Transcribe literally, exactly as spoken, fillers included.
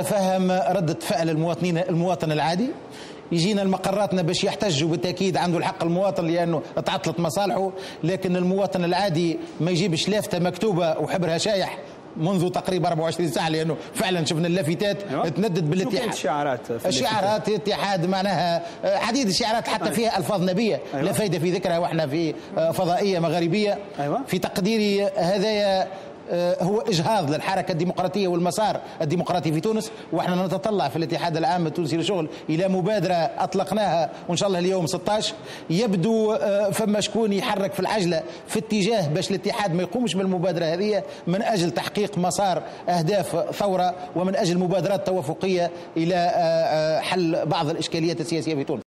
نتفهم ردة فعل المواطنين المواطن العادي، يجينا لمقراتنا باش يحتجوا، بالتأكيد عنده الحق المواطن لأنه تعطلت مصالحه، لكن المواطن العادي ما يجيبش لافتة مكتوبة وحبرها شايح منذ تقريبا أربعة وعشرين ساعة، لأنه فعلا شفنا اللافتات أيوة. تندد بالاتحاد. الشعارات الشعارات الاتحاد معناها عديد الشعارات حتى أيوة. فيها ألفاظ نبية أيوة. لا فايدة في ذكرها واحنا في فضائية مغاربية أيوة. في تقديري هذايا هو إجهاض للحركة الديمقراطية والمسار الديمقراطي في تونس، واحنا نتطلع في الاتحاد العام التونسي للشغل إلى مبادرة أطلقناها وإن شاء الله اليوم ستة عشر. يبدو فما شكون يحرك في العجلة في اتجاه باش الاتحاد ما يقومش بالمبادرة هذه من أجل تحقيق مسار أهداف ثورة ومن أجل مبادرات توافقية إلى حل بعض الإشكاليات السياسية في تونس.